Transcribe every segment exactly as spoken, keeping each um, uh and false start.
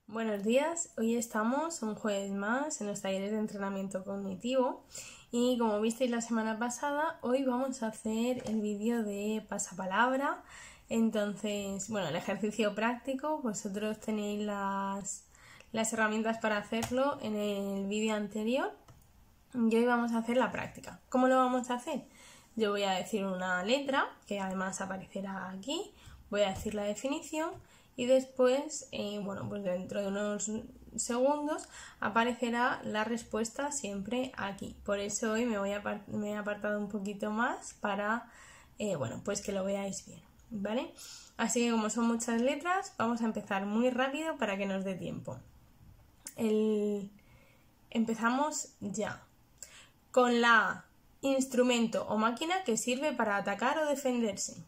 Buenos días, hoy estamos un jueves más en los talleres de entrenamiento cognitivo y como visteis la semana pasada, hoy vamos a hacer el vídeo de pasapalabra. Entonces, bueno, el ejercicio práctico, vosotros tenéis las, las herramientas para hacerlo en el vídeo anterior y hoy vamos a hacer la práctica. ¿Cómo lo vamos a hacer? Yo voy a decir una letra, que además aparecerá aquí, voy a decir la definición y después, eh, bueno, pues dentro de unos segundos aparecerá la respuesta siempre aquí. Por eso hoy me, voy a me he apartado un poquito más para, eh, bueno, pues que lo veáis bien, ¿vale? Así que como son muchas letras, vamos a empezar muy rápido para que nos dé tiempo. El... Empezamos ya. Con la A, instrumento o máquina que sirve para atacar o defenderse.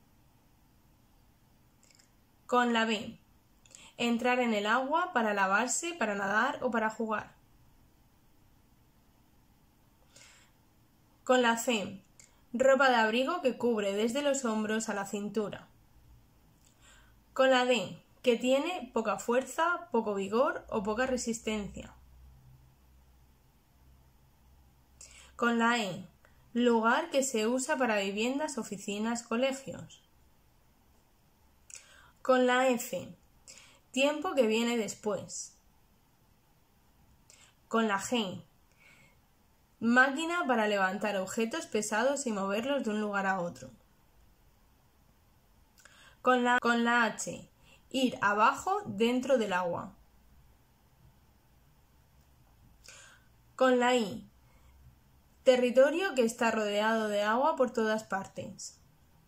Con la B, entrar en el agua para lavarse, para nadar o para jugar. Con la C, ropa de abrigo que cubre desde los hombros a la cintura. Con la D, que tiene poca fuerza, poco vigor o poca resistencia. Con la E, lugar que se usa para viviendas, oficinas, colegios. Con la F, tiempo que viene después. Con la G, máquina para levantar objetos pesados y moverlos de un lugar a otro. Con la, con la H, ir abajo dentro del agua. Con la I, territorio que está rodeado de agua por todas partes.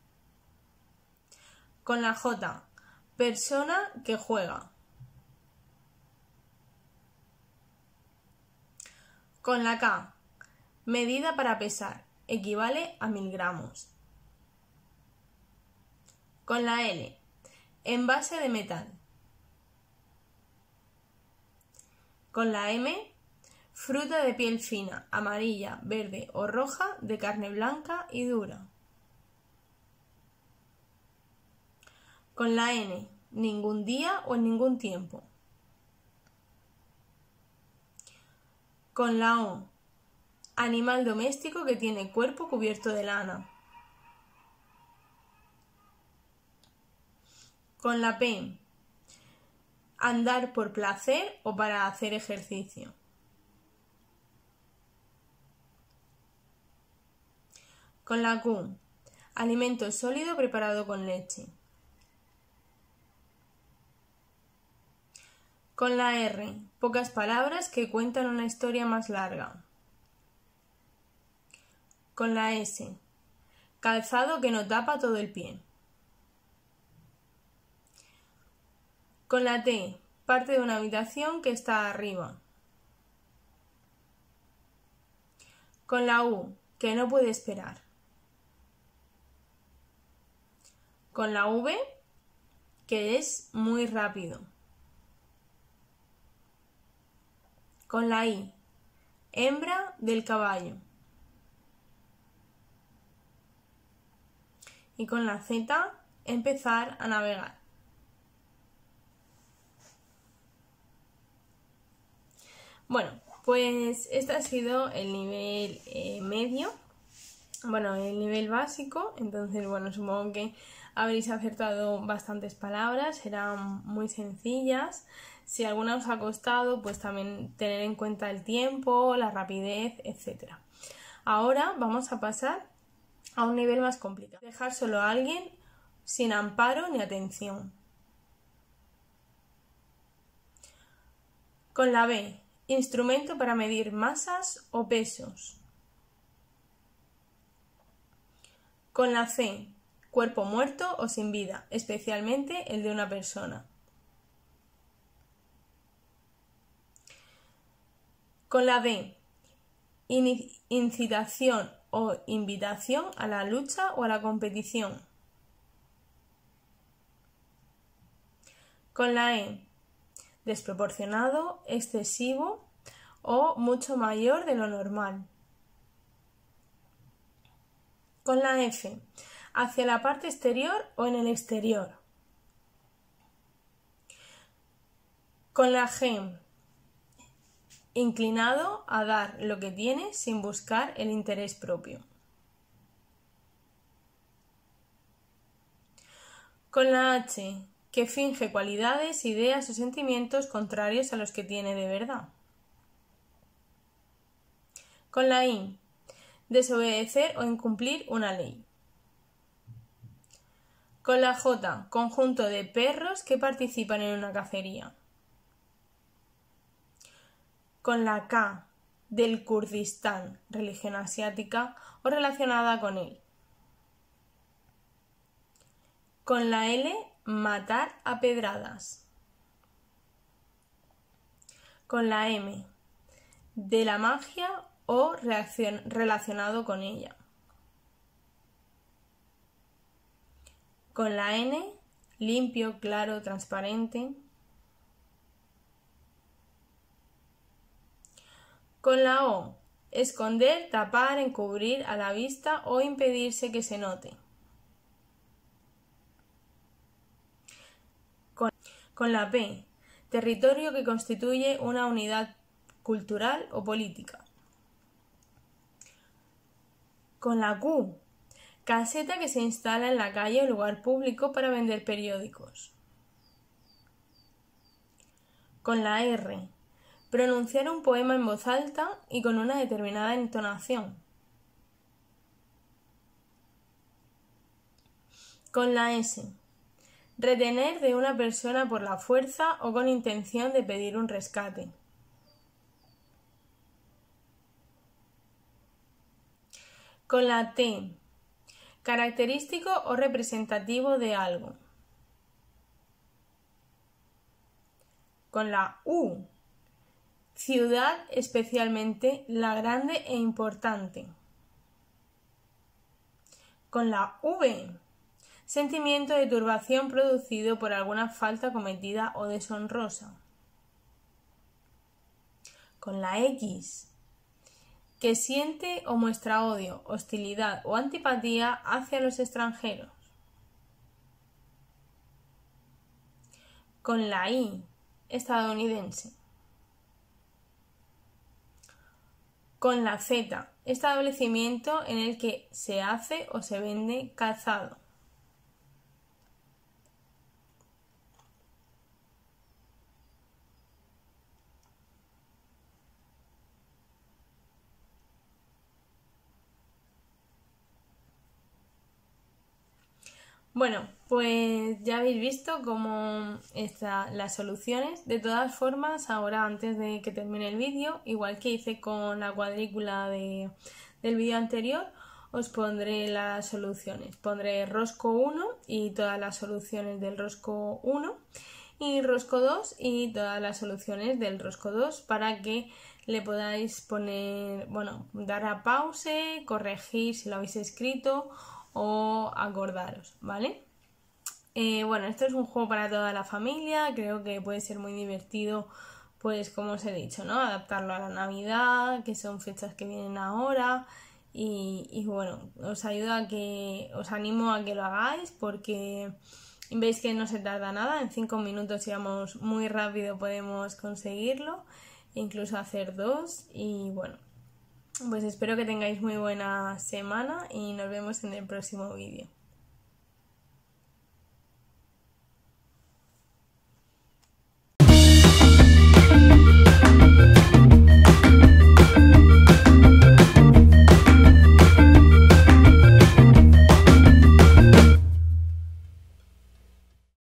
Con la J, persona que juega. Con la K, medida para pesar, equivale a mil gramos. Con la L, envase de metal. Con la M, fruta de piel fina, amarilla, verde o roja, de carne blanca y dura. Con la N, ningún día o en ningún tiempo. Con la O, animal doméstico que tiene cuerpo cubierto de lana. Con la P, andar por placer o para hacer ejercicio. Con la Q, alimento sólido preparado con leche. Con la R, pocas palabras que cuentan una historia más larga. Con la S, calzado que no tapa todo el pie. Con la T, parte de una habitación que está arriba. Con la U, que no puede esperar. Con la V, que es muy rápido. Con la I, hembra del caballo. Y con la Z, empezar a navegar. Bueno, pues este ha sido el nivel eh, medio, bueno, el nivel básico. Entonces, bueno, supongo que habréis acertado bastantes palabras, eran muy sencillas. Si alguna os ha costado, pues también tener en cuenta el tiempo, la rapidez, etcétera. Ahora vamos a pasar a un nivel más complicado. Dejar solo a alguien sin amparo ni atención. Con la B, instrumento para medir masas o pesos. Con la C, cuerpo muerto o sin vida, especialmente el de una persona. Con la D, incitación o invitación a la lucha o a la competición. Con la E, desproporcionado, excesivo o mucho mayor de lo normal. Con la F, hacia la parte exterior o en el exterior. Con la G, inclinado a dar lo que tiene sin buscar el interés propio. Con la H, que finge cualidades, ideas o sentimientos contrarios a los que tiene de verdad. Con la I, desobedecer o incumplir una ley. Con la J, conjunto de perros que participan en una cacería. Con la K, del Kurdistán, religión asiática o relacionada con él. Con la L, matar a pedradas. Con la M, de la magia o reacción, relacionado con ella. Con la N, limpio, claro, transparente. Con la O, esconder, tapar, encubrir a la vista o impedirse que se note. Con, con la P, territorio que constituye una unidad cultural o política. Con la Q, caseta que se instala en la calle o lugar público para vender periódicos. Con la R, pronunciar un poema en voz alta y con una determinada entonación. Con la S, retener de una persona por la fuerza o con intención de pedir un rescate. Con la T, característico o representativo de algo. Con la U, ciudad, especialmente la grande e importante. Con la V, sentimiento de turbación producido por alguna falta cometida o deshonrosa. Con la X, que siente o muestra odio, hostilidad o antipatía hacia los extranjeros. Con la I, estadounidense. Con la Z, establecimiento en el que se hace o se vende calzado. Bueno, pues ya habéis visto cómo están las soluciones. De todas formas, ahora antes de que termine el vídeo, igual que hice con la cuadrícula de, del vídeo anterior, os pondré las soluciones. Pondré rosco uno y todas las soluciones del rosco uno y rosco dos y todas las soluciones del rosco dos para que le podáis poner, bueno, dar a pause, corregir si lo habéis escrito o acordaros, ¿vale? Eh, bueno, esto es un juego para toda la familia, creo que puede ser muy divertido, pues como os he dicho, ¿no? Adaptarlo a la Navidad, que son fechas que vienen ahora y, y bueno, os ayuda a que, os animo a que lo hagáis porque veis que no se tarda nada, en cinco minutos si vamos muy rápido podemos conseguirlo, incluso hacer dos y bueno. Pues espero que tengáis muy buena semana y nos vemos en el próximo vídeo.